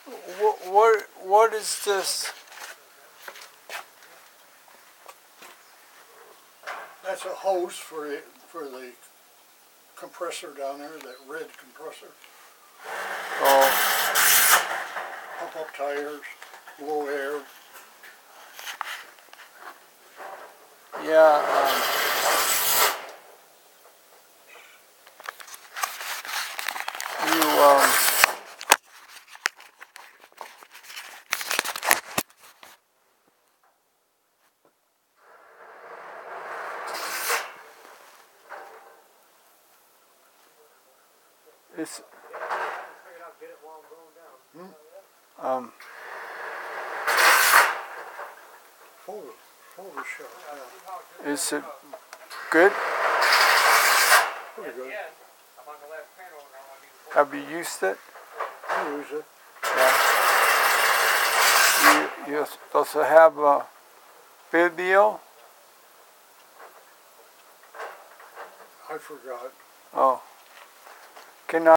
What is this? That's a hose for the compressor down there, that red compressor. Oh, Pump up tires, blow air. yeah. It's Photoshop, yeah. is it good? Pretty good. Have you used it? I use it. Yeah. You supposed to have a video? I forgot. Oh. Can I